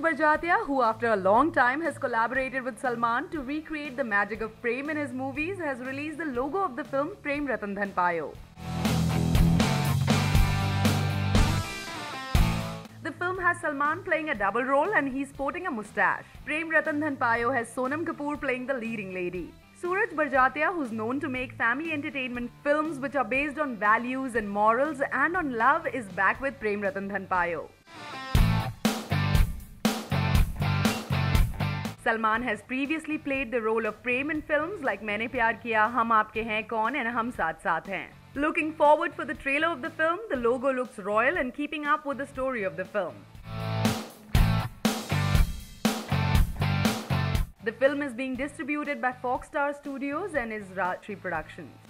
Barjatia, who after a long time has collaborated with Salman to recreate the magic of Prem in his movies, has released the logo of the film Prem Ratan Dhan Payo. The film has Salman playing a double role and he's sporting a moustache. Prem Ratan Dhan Payo has Sonam Kapoor playing the leading lady. Suraj Barjatia, who's known to make family entertainment films which are based on values and morals and on love, is back with Prem Ratan Dhan Payo. Salman has previously played the role of Prem in films like Maine Pyar Kiya, Hum Aapke Hain Kaun and Hum Saath Saath Hain. Looking forward for the trailer of the film, the logo looks royal and keeping up with the story of the film. The film is being distributed by Fox Star Studios and is Rajshri Productions.